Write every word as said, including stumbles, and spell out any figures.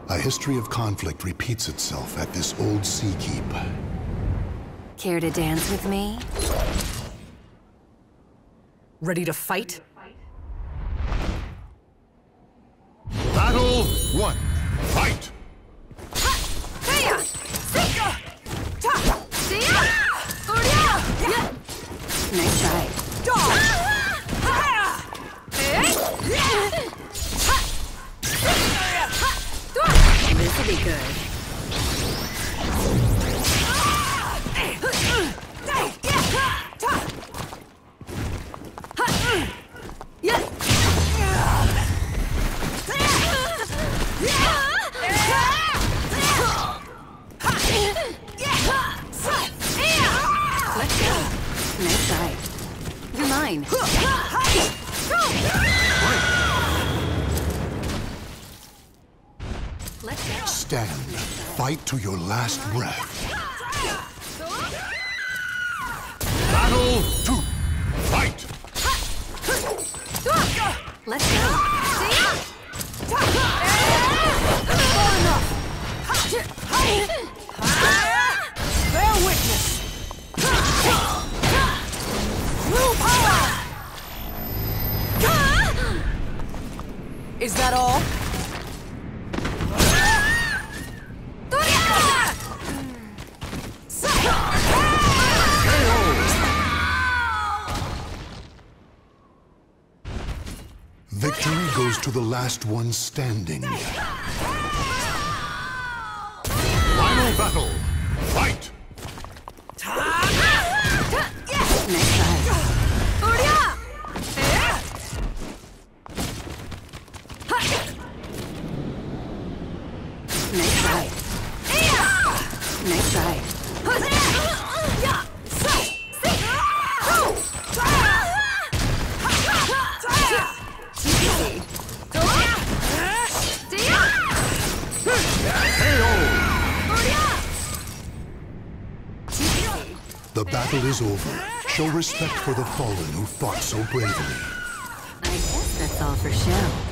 A history of conflict repeats itself at this old sea keep. Care to dance with me? Ready to fight? Battle one. Fight! Nice try. This'll be good. Let's go. Nice try. You're mine. Let's go. Stand. Fight to your last breath. Battle two. Fight! Let's go. Bear witness! True power! Is that all? Victory goes to the last one standing. Final battle. Fight! Nice try. Nice try. Nice try. The battle is over. Show respect for the fallen who fought so bravely. I guess that's all for show.